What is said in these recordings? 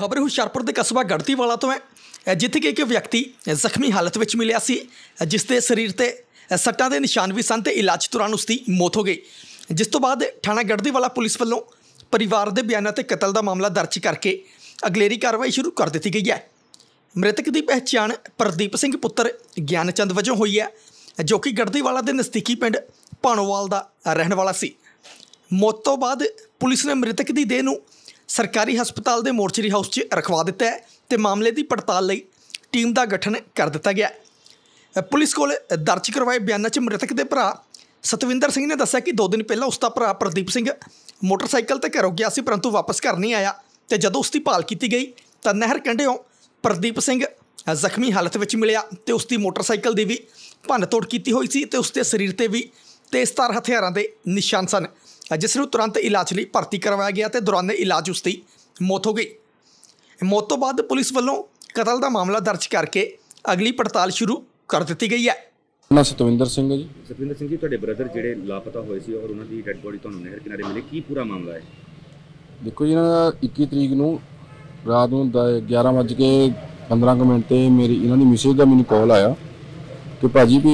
खबर हुशियारपुर के कस्बा गढ़तीवाला तो है जिथे कि एक व्यक्ति जख्मी हालत में मिलिया सी जिसके शरीर ते सट्टां के निशान भी सन ते इलाज दौरान उसकी मौत हो गई। जिस तो बाद थाना गढ़तीवाला पुलिस वालों परिवार के बयानों ते कतल का मामला दर्ज करके अगलेरी कार्रवाई शुरू कर दी गई है। मृतक की पहचान प्रदीप सिंह पुत्र ज्ञानचंद वजों हुई है जो कि गढ़तीवाला के नज़दीकी पिंड भाणोवाल का रहने वाला सी। मौत तो बाद पुलिस ने मृतक की देह सरकारी हस्पताल के मोर्चरी हाउस च रखवा दिता है तो मामले की पड़ताल लई टीम का गठन कर दिता गया। पुलिस को दर्ज करवाए बयानों च मृतक के भरा सतविंदर सिंह ने दस्सिया कि 2 दिन पहला उसका भरा प्रदीप सिंह मोटरसाइकिल ते घरों गया सी परंतु वापस घर नहीं आया तो जदों उसकी भाल की गई तो नहर कंढियों प्रदीप सिंह जख्मी हालत में मिलिया तो उसकी मोटरसाइकिल की भी भन्न तोड़ की हुई सी ते उसके शरीर पर भी तेज़धार हथियारों के निशान सन जिसनूं तुरंत इलाज लिए भर्ती करवाया गया तो दौरान इलाज उसकी मौत हो गई। मौत तो बाद पुलिस वालों कतल का मामला दर्ज करके अगली पड़ताल शुरू कर दी गई है। ना सतविंदर सिंह जी। सतविंदर सिंह जी तुहाडे ब्रदर जिहड़े लापता होए सी और उन्हां दी डेड बॉडी तुहानूं नहर किनारे मिली की पूरा मामला है? देखो जी ना 21 तरीक नूं रात नूं 11:15 ते मेरी इन्हां दी मिसेज दा मैनूं कॉल आया कि भाजी भी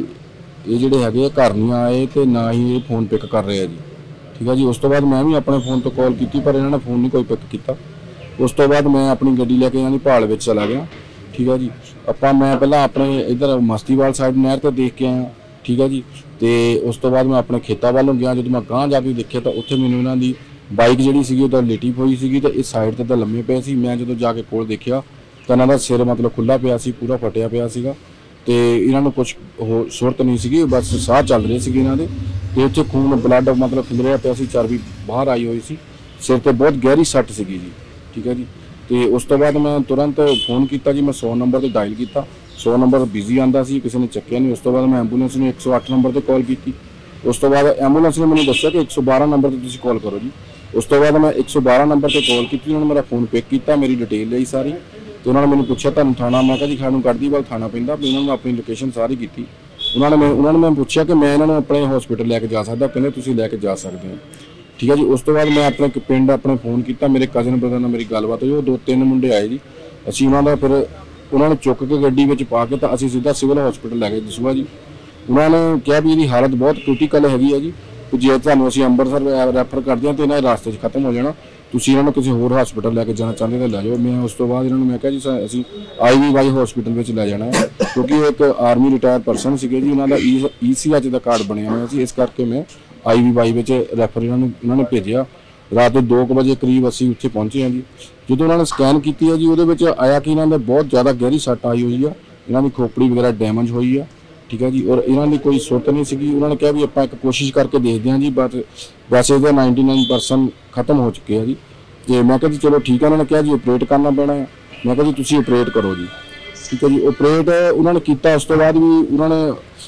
ये जिहड़े हैगे घर नहीं आए तो ना ही ये फोन पिक कर रहे हैं जी। ठीक है जी। उस तो बाद मैं भी अपने फोन तो कॉल की पर इन्होंने फोन नहीं कोई पिक किया। उस तो बाद मैं अपनी गड्डी लैके इन्हों की भाल में चला गया। ठीक है जी। मैं पहला अपने इधर मस्तीवाल साइड नहर तो देख के आया। ठीक है जी। तो उस तो बाद मैं अपने खेतों वालों गया। जो मैं गांह जाके देखा तो उत्थे मैनूं इन्हां दी बाइक जी उधर लेटी हुई सी तो इस साइड ते लम्मे पे सी। मैं जो जाके कोल देखा तो इन्हां दा सिर मतलब खुला पिया सी, पूरा फटिया पिया सीगा तो इन्होंने कुछ हो सुरत नहीं सी, बस साह चल रहे थे इन्होंने तो उत्थे खून ब्लड मतलब खिलरिया पिया सी, चर्बी बाहर आई हुई सी, सिर ते बहुत गहरी सट सी जी। ठीक है जी। तो उस तो बाद मैं तुरंत फोन किया जी, मैं 100 नंबर पर डायल किया। 100 नंबर बिजी आता सी, किसी ने चक्या नहीं। उस तो बाद मैं एंबूलेंस ने 108 नंबर पर कॉल की। उस तो बाद एंबूलेंस ने मैंने दस्सिया कि 112 नंबर पर तुसीं कॉल करो जी। उस तो बाद मैं 112 नंबर पर कॉल की, उन्होंने मेरा फोन पिक किया, मेरी डिटेल ली सारी तो उन्होंने मैंने पूछा तुहानूं थाना, मैं कहा जी सानूं गढ़तीवाल थाना पैंदा। उन्होंने अपनी लोकेशन सारी की। उन्होंने मैं पूछा कि मैं इन्होंने अपने हॉस्पिटल लैके जा सकता, कहते तुसीं लैके जा सकते हैं। ठीक है जी। उस तो बाद मैं अपने पिंड अपने फोन किया, मेरे कजन ब्रदर नाल मेरी गलबात हुई, वो 2-3 मुंडे आए जी। असीं उन्होंने फिर उन्होंने चुक के गड्डी में पा के तो असीं सीधा सिविल हॉस्पिटल लै गए दसूआ जी। उन्होंने कहा भी इसकी हालत बहुत क्रिटिकल हैगी है जी, जे तुहानूं असीं अंमृतसर रैफर करते हैं तो इन्हां रास्ते खत्म हो जाना, तुसीं इन्हां नूं किसी होर हॉस्पिटल लैके जाना चाहते तो लै जाओ। मैं उस तो बाद इन्होंने मैं कहा जी असीं IVY हॉस्पिटल में लै जाना है क्योंकि एक आर्मी रिटायर परसन सीगे जी, उन्होंने ECH का कार्ड बनिया हुआ सी, इस करके मैं IVY रैफर इन्होंने भेजा। रात 2 बजे करीब असीं उत्थे पहुंचे हैं जी। जो उन्होंने स्कैन की है जी, वो आया कि इन्होंने बहुत ज़्यादा गहरी सट आई हुई है, इन्हों की खोपड़ी वगैरह डैमेज हुई है। ठीक है जी। और इन्हों की कोई सुरत नहीं सी। उन्होंने कहा भी आप एक कोशिश करके देखते हैं जी, बट वैसे तो 99% खत्म हो चुके हैं जी। तो मैं कहा जी चलो ठीक है। उन्होंने कहा जी ऑपरेट करना पैना है। मैं कहा जी तुसीं ऑपरेट करो जी। ठीक है जी। ऑपरेट उन्होंने किया। उस तो बाद भी उन्होंने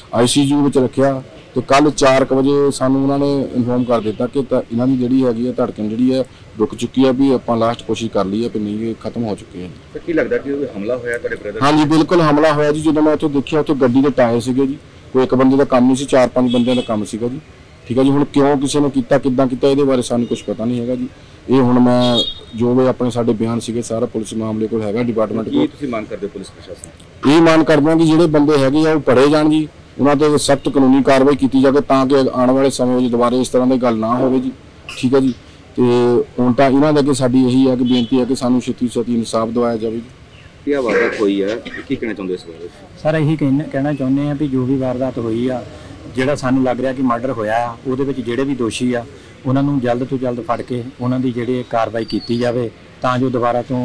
ICU में रखा तो कल 4 बजे सानूं उन्होंने इन्फॉर्म कर दिता कि इन्हां दी जिहड़ी हैगी है धड़कन जिहड़ी है रुक चुकी है, भी आपां लास्ट कोशिश कर ली है कि नहीं ये खत्म हो चुके हैं। तो की लगता कि हमला होया तुहाडे ब्रदर? हाँ जी बिल्कुल हमला होया जी। जो मैं उत्थे देखिया उत्थे गड्डी के टायर सीगे जी, कोई एक बंदे का काम नहीं सी, 4-5 बंदे का काम सीगा जी। ठीक है जी। हुण क्यों किसी ने किया किद्दां किया इहदे बारे सानूं कुछ पता नहीं हैगा जी। ये हुण मैं जो भी अपने साडे बयान सीगे सारा पुलिस मामले कोल हैगा डिपार्टमेंट कोल। तुसीं मांग करदे पुलिस प्रशासन? ये मांग करदे कि जिहड़े बंदे हैगे आ वो फड़े जाण जी, उन्हां ते सख्त कानूनी कार्रवाई की जाए ताकि आने वाले समय में दोबारा इस तरह की गल ना हो जी। ठीक है जी। तो हुण तां इन्हां दे अगे साडी यही है कि बेनती है कि सानूं छेती छेती इंसाफ दिवाया जाए जी। क्या वारदात हुई है की कहना चाहुंदे इस बारे? सर यही कहना चाहुंदे हैं भी जो भी वारदात हुई आ, ਜਿਹੜਾ ਸਾਨੂੰ ਲੱਗ ਰਿਹਾ कि मर्डर होया आ, ਉਹਦੇ ਵਿੱਚ ਜਿਹੜੇ ਵੀ ਦੋਸ਼ੀ ਆ ਉਹਨਾਂ ਨੂੰ ਜਲਦ ਤੋਂ ਜਲਦ ਫੜ ਕੇ ਉਹਨਾਂ ਦੀ ਜਿਹੜੀ ਕਾਰਵਾਈ ਕੀਤੀ ਜਾਵੇ ਤਾਂ ਜੋ ਦੁਬਾਰਾ ਤੋਂ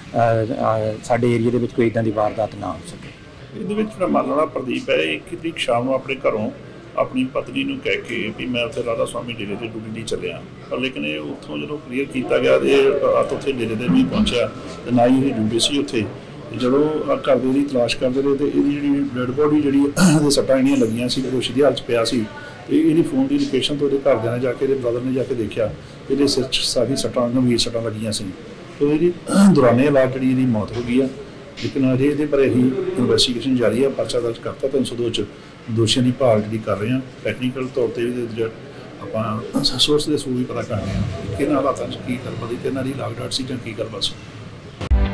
ਸਾਡੇ ਏਰੀਆ ਦੇ ਵਿੱਚ ਕੋਈ ਇਦਾਂ ਦੀ ਵਾਰਦਾਤ ਨਾ ਹੋ ਸਕੇ। ਇਹਦੇ ਵਿੱਚ ਜਿਹੜਾ ਮੰਨ ਲੈਣਾ ਪ੍ਰਦੀਪ ਹੈ, 1 ਤਰੀਕ ਸ਼ਾਮ ਨੂੰ ਆਪਣੇ ਘਰੋਂ ਆਪਣੀ ਪਤਨੀ ਨੂੰ ਕਹਿ ਕੇ ਵੀ ਮੈਂ ਉੱਥੇ ਰਾਧਾ ਸਵਾਮੀ ਡੇਰੇ 'ਤੇ ਡਿਊਟੀ ਲਈ ਚੱਲਿਆ, ਪਰ ਲੇਕਿਨ ਇਹ ਉੱਥੋਂ ਜਦੋਂ ਕਲੀਅਰ ਕੀਤਾ ਗਿਆ ਤੇ ਰਾਤ ਉੱਥੇ ਡੇਰੇ 'ਤੇ ਨਹੀਂ ਪਹੁੰਚਿਆ ਤੇ ਨਾ ਹੀ ਇਹਦੀ ਡਿਊਟੀ ਸੀ ਉੱਥੇ। ਜਦੋਂ ਘਰ ਦੇ ਦੀ ਤਲਾਸ਼ ਕਰਦੇ ਰਹੇ ਤੇ ਇਹਦੀ ਜਿਹੜੀ ਡੈਡ ਬੋਡੀ ਜਿਹੜੀ ਉਹਦੇ ਸੱਟਾਂ ਇੰਨੀਆਂ ਲੱਗੀਆਂ ਸੀ, ਬੇਹੋਸ਼ੀ ਦੀ ਹਾਲਤ 'ਚ ਪਿਆ ਸੀ ਤੇ ਇਹਦੀ ਫੋਨ ਦੀ ਲੋਕੇਸ਼ਨ ਤੋਂ ਇਹਦੇ ਘਰਦਿਆਂ ਨੇ ਜਾ ਕੇ, ਇਹਦੇ ਬ੍ਰਦਰ ਨੇ ਜਾ ਕੇ ਦੇਖਿਆ, ਇਹਦੇ ਸਿਰ 'ਚ ਸਾਰੀ ਸੱਟਾਂ ਗੰਭੀਰ ਸੱਟਾਂ ਲੱਗੀਆਂ ਸੀ। ਤੇ ਇਹਦੀ ਦੌਰਾਨੇ ਇਲਾਜ ਜਿਹੜੀ ਇਹਦੀ ਮੌਤ ਹੋ ਗਈ ਆ, ਲੇਕਿਨ ਅਜੇ ਇਹਦੇ ਬਾਰੇ ਹੀ ਇਨਵੈਸਟੀਗੇਸ਼ਨ ਜਾਰੀ ਹੈ। ਪਰਚਾ ਦਰਜ ਕਰਤਾ 302 'ਚ ਦੋਸ਼ੀਆਂ ਦੀ ਭਾਲ ਜਿਹੜੀ ਕਰ ਰਹੇ ਹਾਂ। ਟੈਕਨੀਕਲ ਤੌਰ 'ਤੇ ਵੀ ਆਪਾਂ ਸੋਰਸ ਦੇ ਥਰੂ ਵੀ ਪਤਾ ਕਰ ਰਹੇ ਹਾਂ ਕਿ ਕਿਹਨਾਂ ਹਾਲਾਤਾਂ 'ਚ ਕੀ ਗੱਲਬਾਤ ਸੀ, ਕਿਹਨਾਂ ਦੀ ਲਾਗ ਡਾਟ ਸੀ ਜਾਂ ਕੀ ਗੱਲਬਾਤ ਸੀ।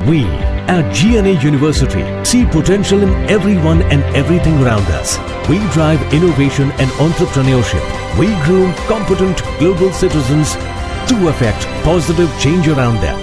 We at GNA University see potential in everyone and everything around us. We drive innovation and entrepreneurship. We groom competent global citizens to affect positive change around them.